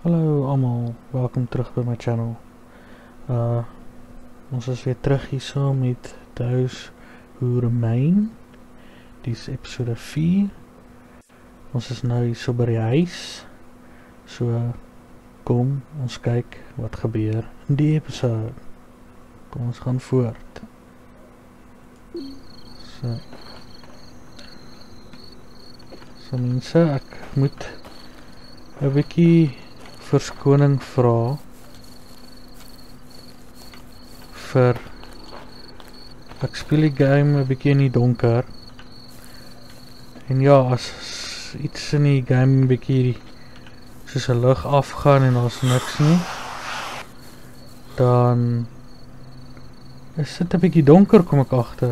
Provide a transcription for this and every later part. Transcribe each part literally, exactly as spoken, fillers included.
Hallo allemaal, welkom terug by my channel. Uh, ons is weer terug hierso met Those Who Remain. Dit is episode vier. Ons is nou hierso by die huis. So, kom, ons kyk wat gebeur in die episode. Kom, ons gaan voort. So. So mense, ek moet 'n bietjie verskoning vra vir ek speel die game 'n bietjie in die donker. En ja, as iets in die game 'n bietjie soos 'n lig afgaan en daar's niks nie, dan is dit 'n bietjie donker, kom ek agter.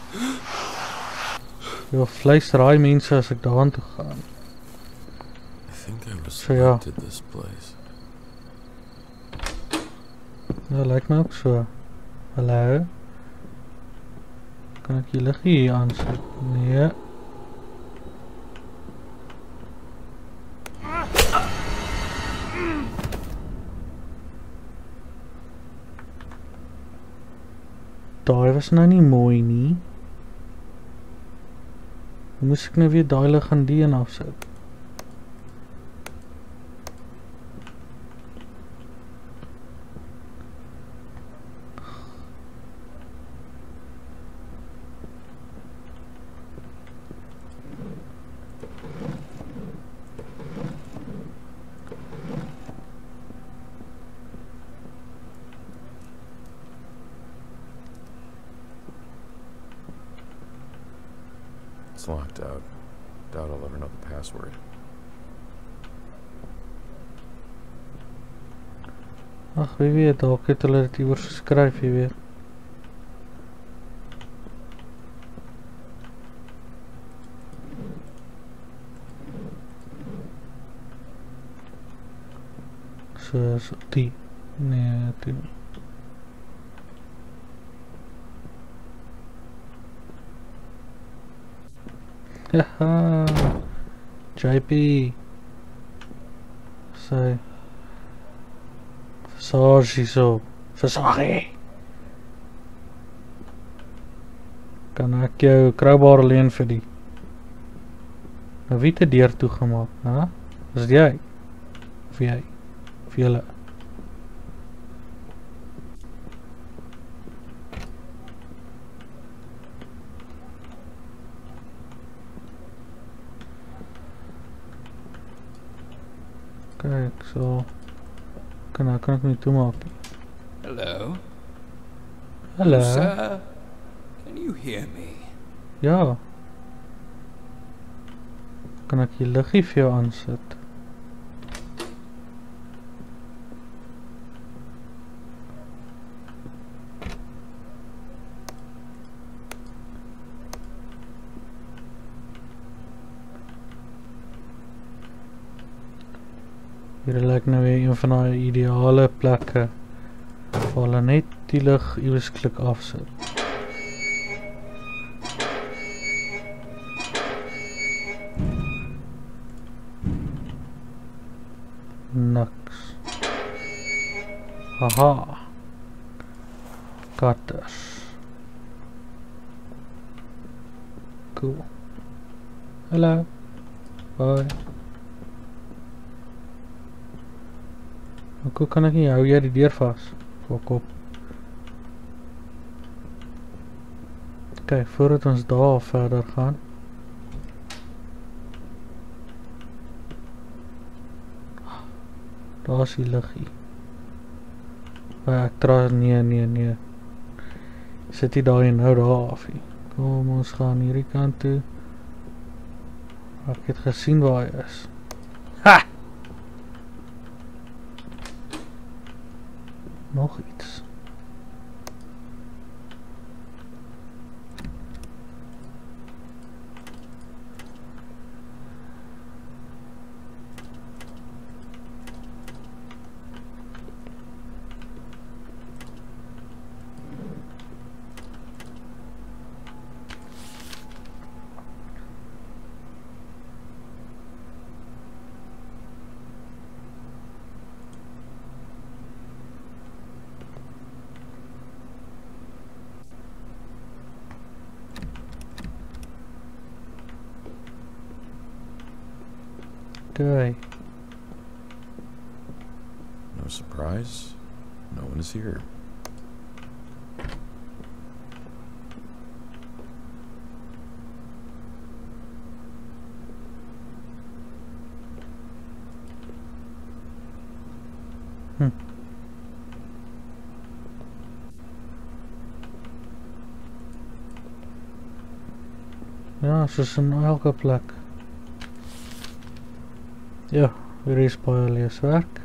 Ja, fluister raai mense as ek daaraan toe gaan. So ja. This place. Ja, lyk my ook so. Hallo? Kan ek die liggie hier aansit? Nee. Daai was nou nie mooi nie. Moes ek nou weer daai lig aan die en afsit? It's locked out. Doubt I'll ever know the password. Ag, wie weet, dalk het hulle dit iewers geskryf, jy weet. So, so die. Nee, die nie. Haha, J P. Sy Versage hierso. Versage. Kan ek jou crowbar leen vir die? Nou wie het die deur toegemaak, hè? Is dit jy? Of jy? Of julle? Kijk, zo. Kan, nou kan ik niet toemaken. Hello? Hallo. Sir, can you hear me? Ja. Kan ik je liggie vir jou aansit? Hier lyk nou weer een van die ideale plekke waar hulle net die lig iewers klik afsit. Niks. Haha. Katters. Cool. Hallo. Bye. Hoe kan ek nie hou jy die deur vas? Fok op. Kijk, voordat ons daar verder gaan. Daar is die liggie. Ek draai, nee, nee, nee. Sit die daar en nou daar af. Kom, ons gaan hierdie kant toe. Ek het gesien waar hy is. Ha! Nog iets. Okay. No surprise. No one is here. Hm. Ja, soos in elke plek. Ja, hier is baie leeswerk.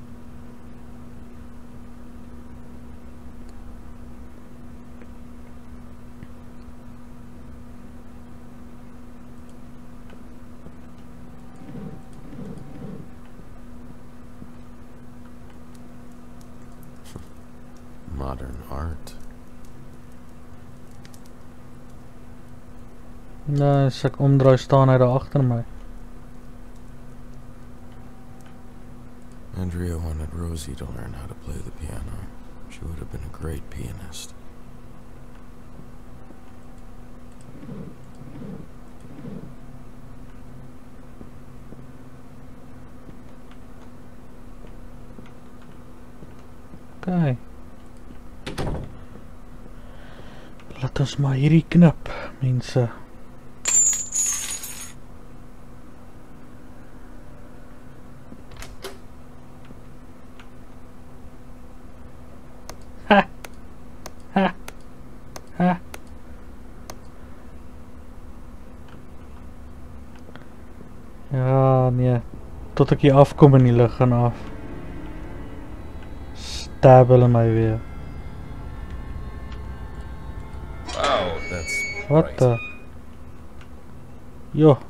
Modern art. Nou, as ek omdraai staan hy daar agter my. Andrea wanted Rosie to learn how to play the piano. She would have been a great pianist. Okay. Laat ons maar hierdie knip, mense. Ha! Ha! Ha! Ja, nee. Tot ek hier afkom in die lug gaan af. Stab hulle my weer. Wow, that's What right. the? Yo.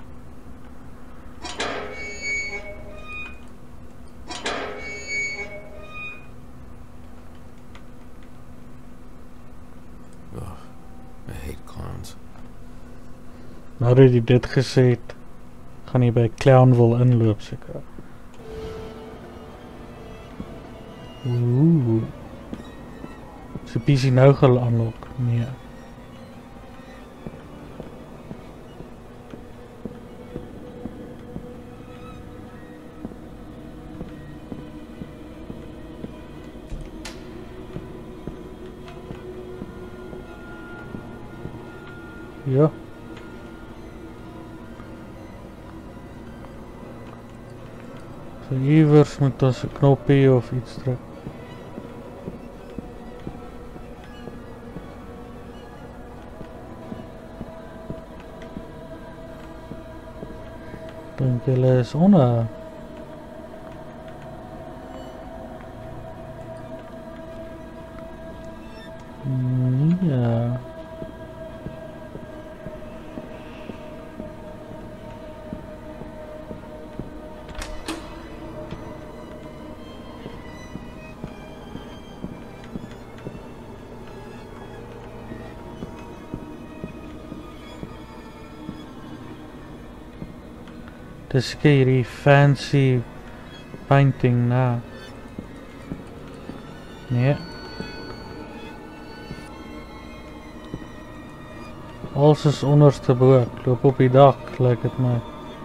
Ugh, I hate clowns. Nou dat jy dit gesê het, gaan jy by Clownville inloop seker. Ooh. Is die P C nou geunlock? Nee. Ja. So iewers moet ons 'n knoppie of iets druk. Dink julle is onder. Ja. Dis hierdie fancy painting na. Nee. Alles is onderste bo, ek loop op die dak, lyk dit my.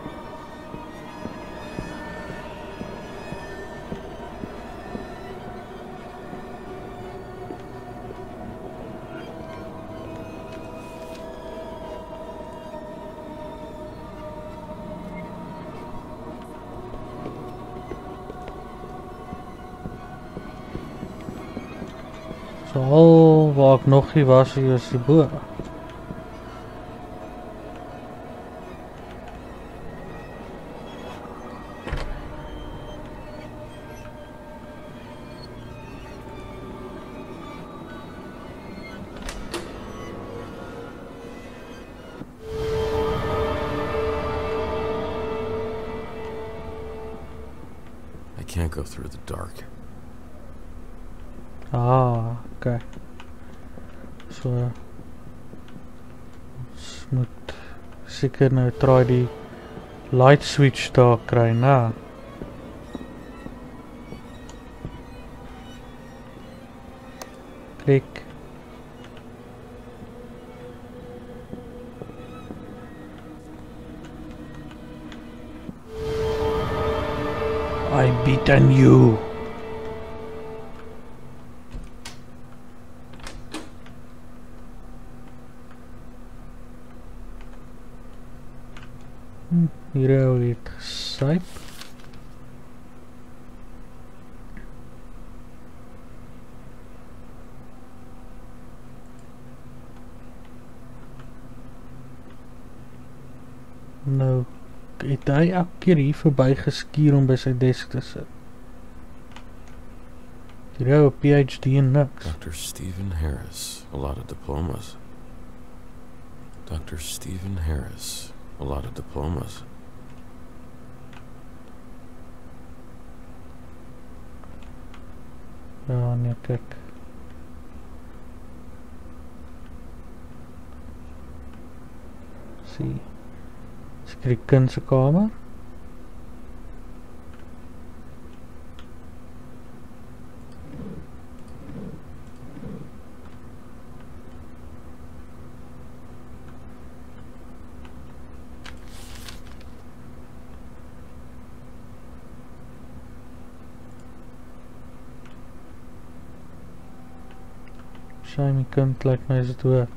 So al waar ek nog nie was, hier is die bo. I can't go through the dark. Ah, okay. So ons moet seker nou try die light switch daar kry, na. Klik. I beaten you. Hm, hier hou het gesyp. Nou, het hy elke keer hier voorbij geskier om by sy desk te sit. Hier hou een P H D in niks. Doctor Stephen Harris, a lot of diplomas. Doctor Stephen Harris, a lot of diplomas. Ja, nee, kyk. Sien. Seker die kind se kamer. Sy my kind lyk my is dood.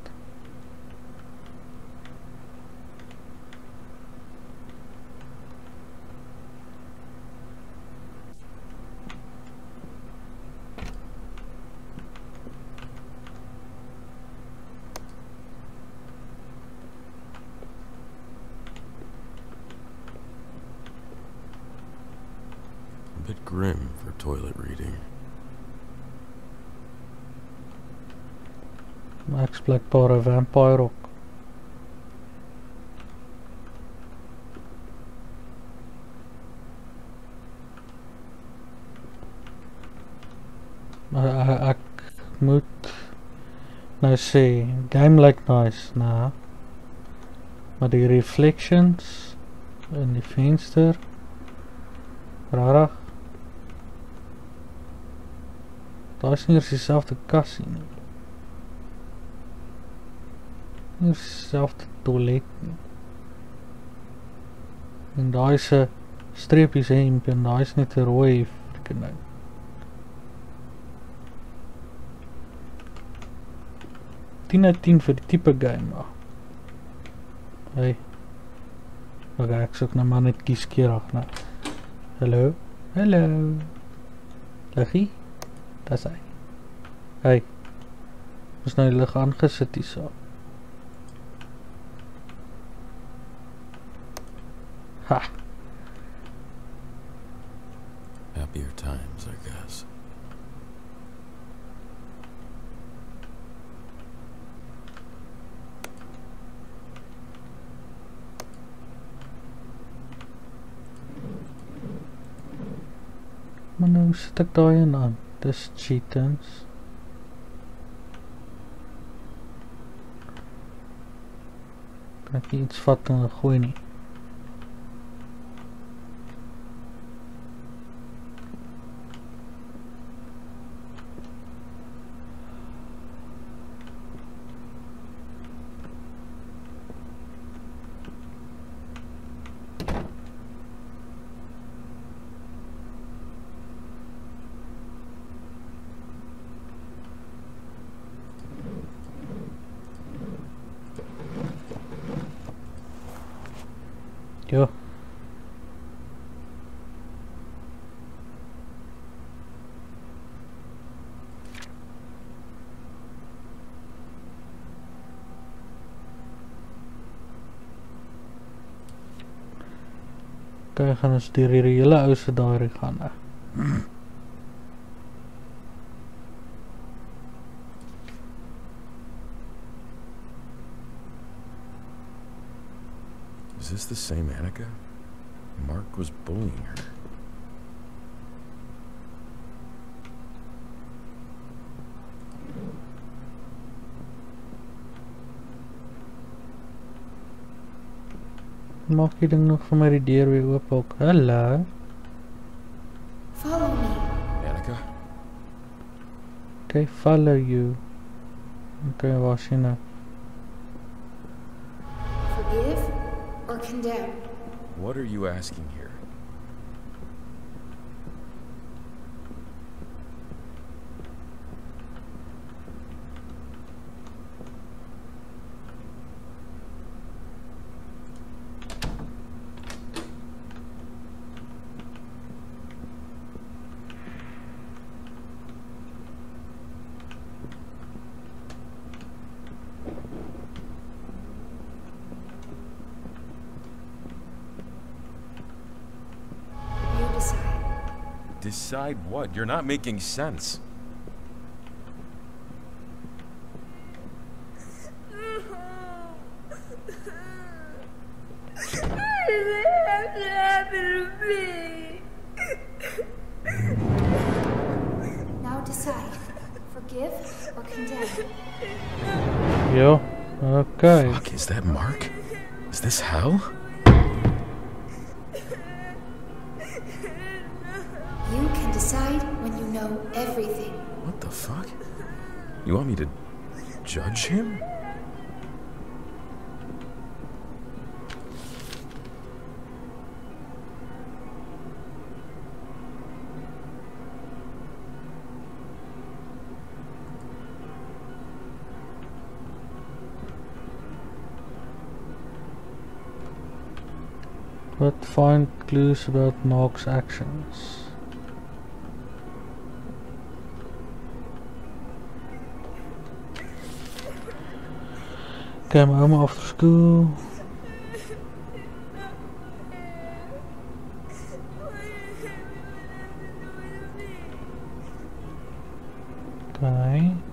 A bit grim for toilet reading. Max blijkbaar een vampire ook. Maar uh, ek moet nou sê, game lyk nice, nou. Maar die reflections in die venster, rarig. Daar is nie eers dieselfde kassie nie. Nie eers dieselfde toilet nie. En daar is een streepies hemp en daar is net een rooi verkening. tien uit tien vir die type game. Hey. Ok, ek soek nou maar net kieskeerig nou. Hallo? Hallo? Liggie? Dat is hy. Hey. Ons nou die lig aangesit hier so. Ha! Happier times, I guess. Maar nou sit ek daai in aan. Dis cheatings. Kan ek nie iets vat en gooi nie. Ja. Kijk, gaan ons die hele ouse daar gaan. Is this the same Annika? Mark was bullying her. Maak die ding nog vir my die deur weer oop ook. Hallo. Follow me. Annika? Okay, follow you. Okay, waar is jy nou? Forgive or condemn? What are you asking here? Decide what? You're not making sense. Now decide. Forgive or condemn. Yeah, okay. Fuck, is that Mark? Is this hell? You can decide when you know everything. What the fuck? You want me to judge him? But find clues about Mark's actions. Okay, my oom after school. Okay.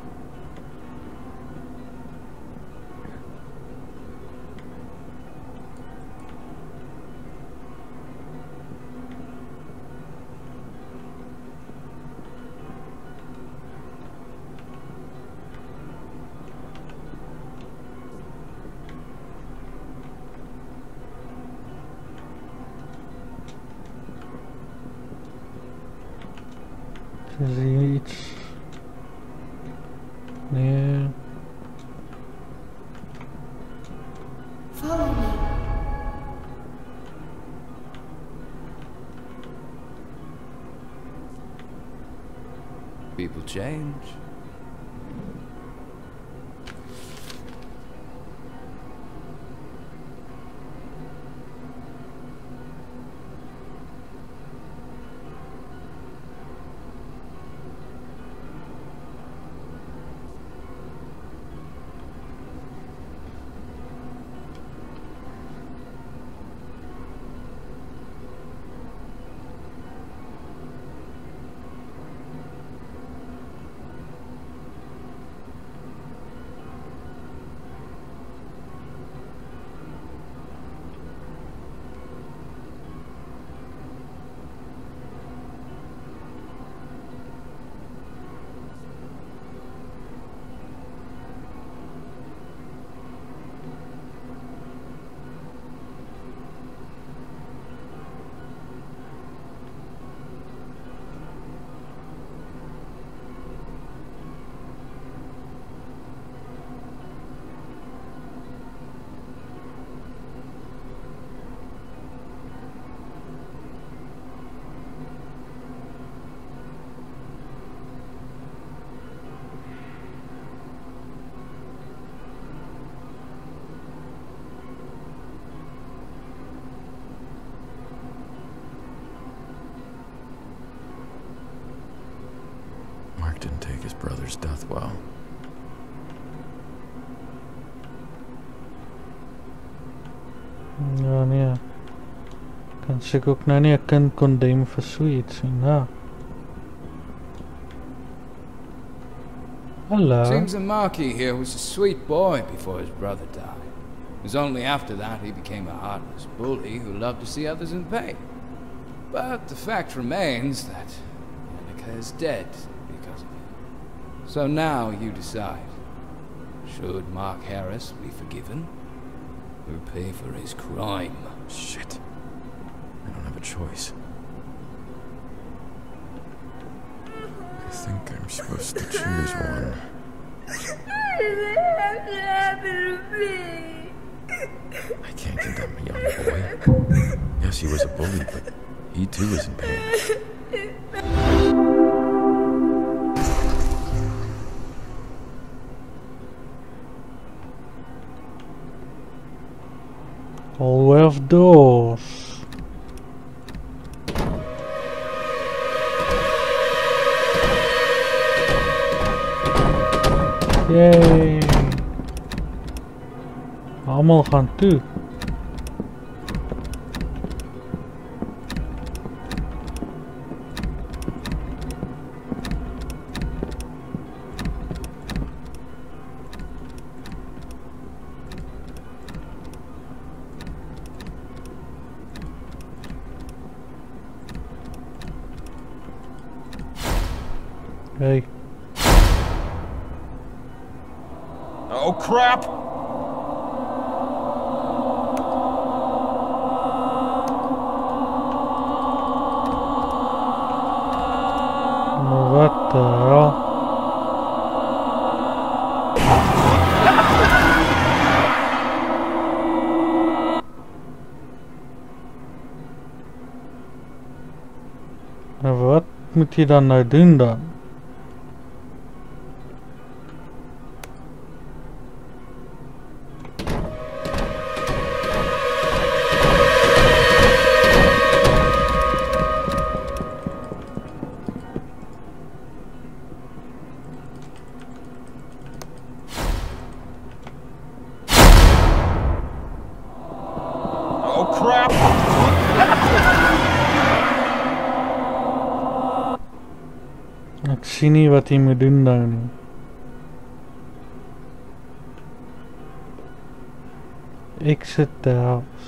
Is hier iets? Nee. Follow me. People change. Didn't take his brother's death well. Ja, nee. Kan seker ook nou nie 'n kind condemn vir sweets nie, nou. Hello. Seems that Marky here was a sweet boy before his brother died. It was only after that he became a heartless bully who loved to see others in pain. But the fact remains that Annika is dead because of him. So now you decide. Should Mark Harris be forgiven? Or pay for his crime? Shit. I don't have a choice. I think I'm supposed to choose one. I can't condemn a young boy. Yes, he was a bully, but he too was in pain. Hallway of doors. Yay! Allemaal gaan toe. Hey. Oh, crap! What the hell? Nou, wat moet jy dan nou doen dan? Oh, crap! Ek sien nie wat jy moet doen nou nie. Exit the house.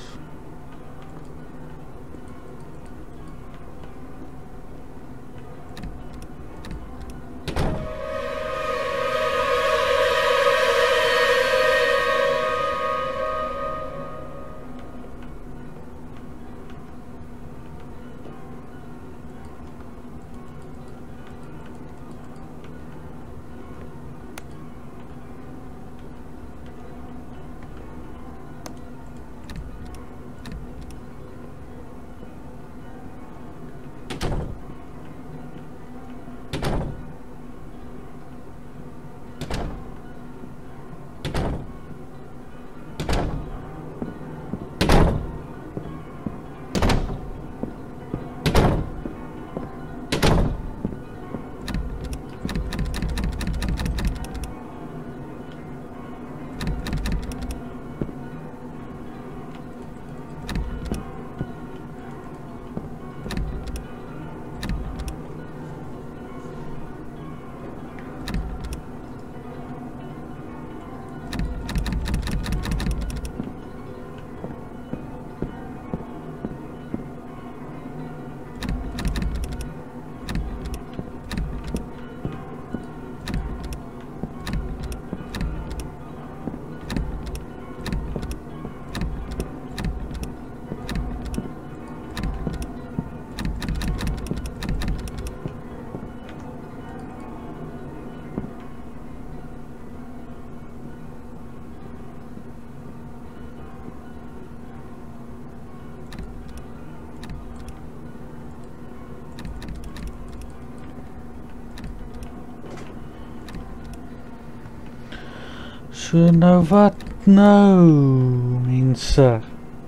So nou wat nou, mense?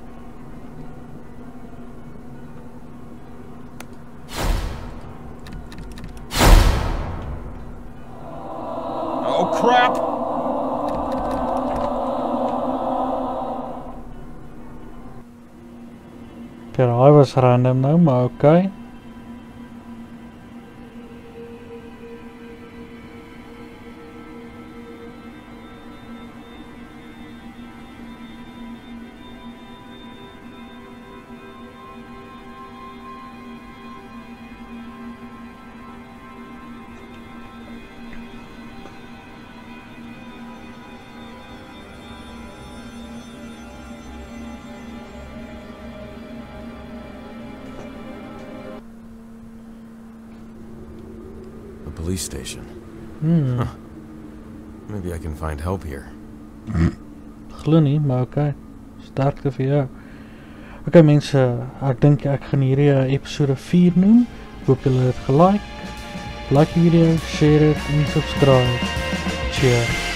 Oh, crap! Okay, daai was random nou, maar okay. Police station. Hmm. Huh. Maybe I can find help here. Glo nie, maar okay. Sterkte vir jou. Okay mense, ek dink ek gaan hierdie episode vier noem. Hoop julle het gelike. Like die video, share it en subscribe. Cheers.